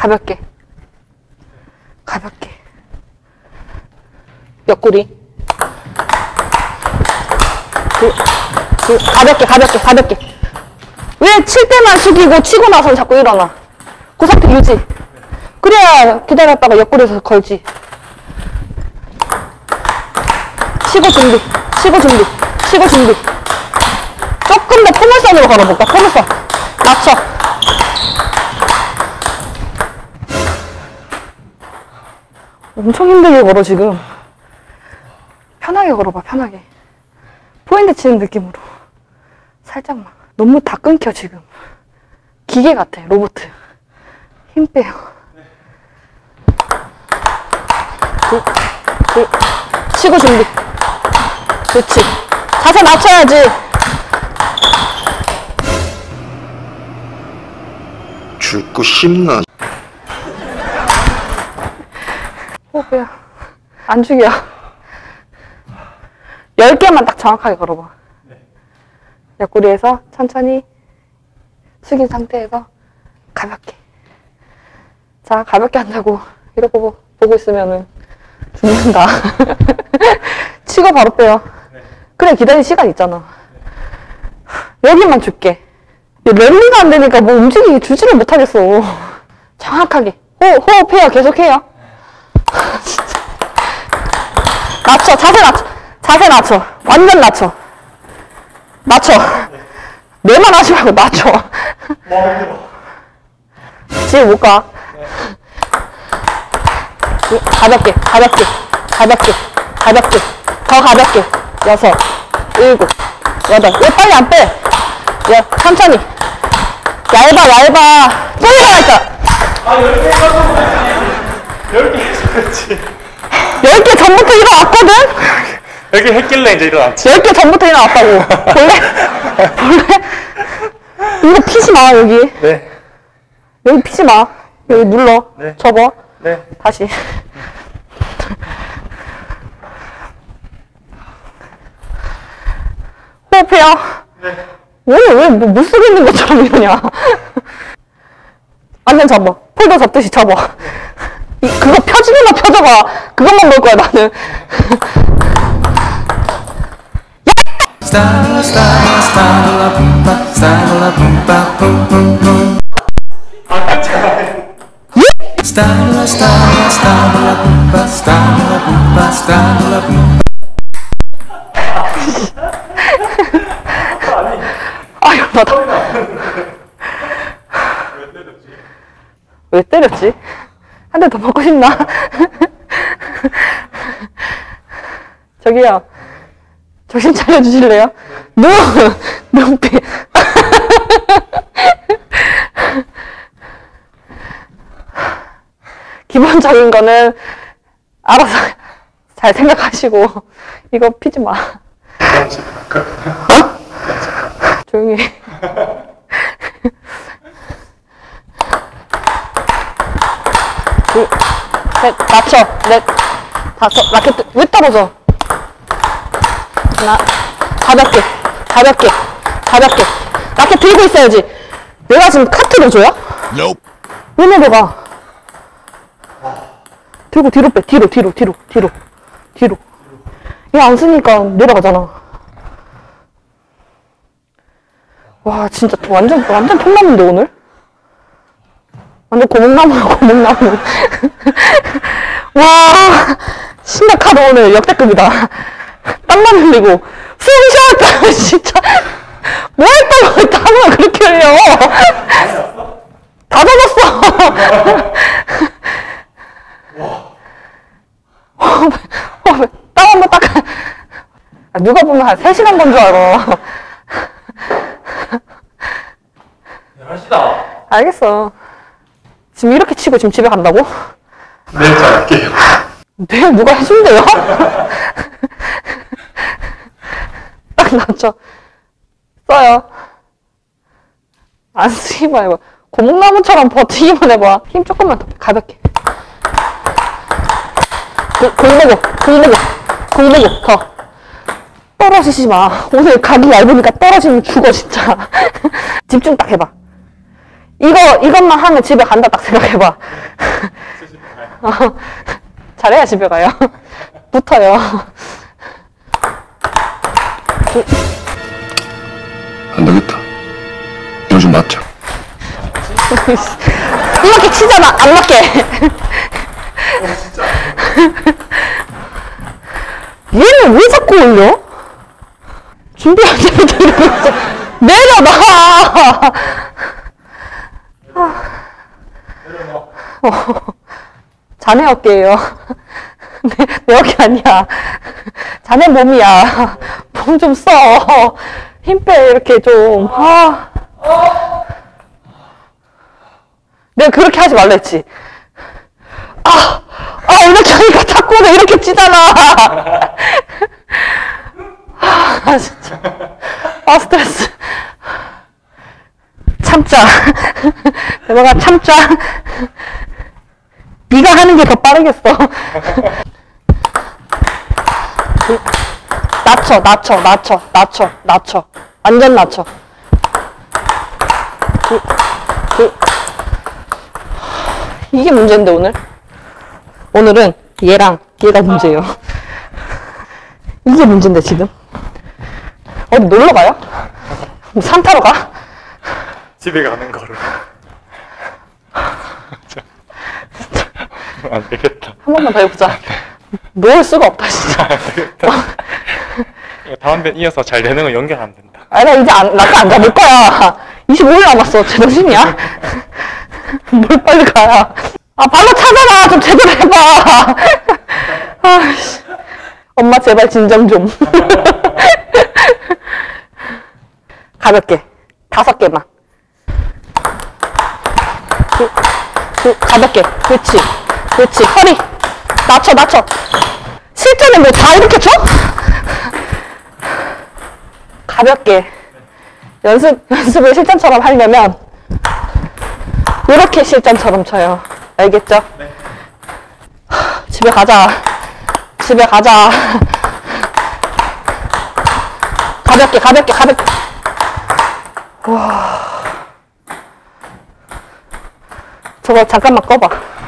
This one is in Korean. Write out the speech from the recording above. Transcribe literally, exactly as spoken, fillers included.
가볍게. 가볍게. 옆구리. 그, 그, 가볍게, 가볍게, 가볍게. 왜 칠 때만 숙이고 치고 나서 자꾸 일어나? 그 상태 유지. 그래야 기다렸다가 옆구리에서 걸지. 치고 준비, 치고 준비, 치고 준비. 조금 더 포물선으로 걸어볼까? 포물선. 맞춰. 엄청 힘들게 걸어, 지금. 편하게 걸어봐, 편하게. 포인트 치는 느낌으로. 살짝만. 너무 다 끊겨, 지금. 기계 같아, 로봇. 힘 빼요. 그, 그, 치고 준비. 그렇지. 자세 맞춰야지. 죽고 싶나? 호흡해요. 안 죽여. 열 개만 딱 정확하게 걸어봐. 옆구리에서 천천히 숙인 상태에서 가볍게. 자, 가볍게 한다고 이러고 보고 있으면은 죽는다. 치고 바로 빼요. 그래, 기다릴 시간 있잖아. 여기만 줄게. 랠리가 안 되니까 뭐 움직이기 주지를 못하겠어. 정확하게. 호, 호흡해요. 계속해요. 진짜. 낮춰. 자세 낮춰. 자세 낮춰. 완전 낮춰. 낮춰. 내만 하지 말고 낮춰. 지금 못 가. 가볍게, 가볍게, 가볍게, 가볍게. 더 가볍게. 여섯, 일곱, 여덟. 왜 빨리 안 빼? 야, 천천히. 얇아, 얇아. 또 일어나니까. 아, 열 개 해가지고 열 개 해줘야지. 열 개 전부터 일어났거든? 열 개 했길래 이제 일어났지. 열 개 전부터 일어났다고. 볼래? 볼래? 이거 피지 마, 여기. 네. 여기 피지 마. 여기 눌러. 네. 접어. 네. 다시. 호흡해요. 네. 왜, 왜, 뭐, 못 쓰고 있는 것처럼 이러냐. 완전 접어. 폴더 접듯이 접어. 이, 그거 펴지기만 펴져봐. 그것만 볼 거야, 나는. 아, 열받아. 왜 때렸지? 한 대 더 먹고 싶나? 저기요. 정신 차려주실래요? 눈! 눈빛. 기본적인 거는 알아서 잘 생각하시고, 이거 피지 마. 어? 조용히 해. 둘, 셋, 맞춰. 넷, 다섯, 라켓, 왜 떨어져? 하나, 가볍게, 가볍게, 가볍게. 라켓 들고 있어야지. 내가 지금 카트를 줘요? Nope. 왜 내려가? 들고 뒤로 빼. 뒤로, 뒤로, 뒤로, 뒤로, 뒤로. 얘 안 쓰니까 내려가잖아. 와, 진짜 완전, 완전 통나무인데, 오늘? 완전 고목나무야, 고목나무. 와, 심각하다, 오늘. 역대급이다. 땀만 흘리고. 숨 쉬었다, 진짜. 뭐 했다고 땀을 그렇게 흘려. 다 젖었어. 땀 한 번 닦아. 아, 누가 보면 한 세 시간 건 줄 알아. 합시다. 알겠어. 지금 이렇게 치고 지금 집에 간다고? 내일 잘할게요. 내일 누가 해준대요? 딱 낮춰. 써요. 안 쓰기만 해봐. 고목나무처럼 버티기만 해봐. 힘 조금만 더 가볍게. 그, 공 내고, 공 내고, 공 내고, 더. 떨어지지 마. 오늘 각이 얇으니까 떨어지면 죽어, 진짜. 집중 딱 해봐. 이거, 이것만 하면 집에 간다 딱 생각해봐. 어, 잘해야 집에 가요. 붙어요. 안 되겠다. 요즘 맞자. 이렇게 치잖아. 안 맞게. 얘는 왜 자꾸 올려? 준비 안 되면 이러면서 내려놔. 어, 자네 어깨예요. 내, 내 어깨 아니야. 자네 몸이야. 몸 좀 써. 힘 빼, 이렇게 좀. 아. 내가 그렇게 하지 말라 했지. 아, 아, 이렇게 하니까 탁구는 이렇게 치잖아. 아, 진짜. 아, 스트레스. 참자. 대박아, 참자. 네가 하는 게 더 빠르겠어. 낮춰, 낮춰, 낮춰, 낮춰, 낮춰. 완전 낮춰. 그, 그. 이게 문제인데, 오늘? 오늘은 얘랑 얘가 문제예요. 이게 문제인데, 지금? 어디 놀러 가요? 뭐 산 타러 가? 집에 가는 거를. 안 되겠다. 한 번만 더 해보자. 놓을 수가 없다, 진짜. 이거 다음 번 이어서 잘 되는 거 연결 안 된다. 아니, 나 이제 안, 나도 안 잡을 거야. 이십오 일 남았어. 제정신이야? 뭘 빨리 가야. 아, 발로 차잖아. 좀 제대로 해봐. 아이씨. 엄마, 제발 진정 좀. 가볍게. 다섯 개만. 그, 그, 가볍게. 그렇지. 그렇지. 허리. 낮춰, 낮춰. 실전에 뭐 다 이렇게 쳐? 가볍게. 연습, 연습을 실전처럼 하려면, 이렇게 실전처럼 쳐요. 알겠죠? 네. 하, 집에 가자. 집에 가자. 가볍게, 가볍게, 가볍게. 와. 저거 잠깐만 꺼봐.